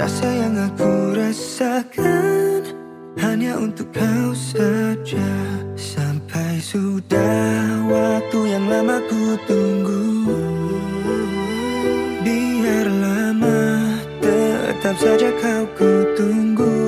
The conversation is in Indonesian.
Rasa yang aku rasakan hanya untuk kau saja. Sampai sudah waktu yang lama ku tunggu. Biar lama tetap saja kau ku tunggu.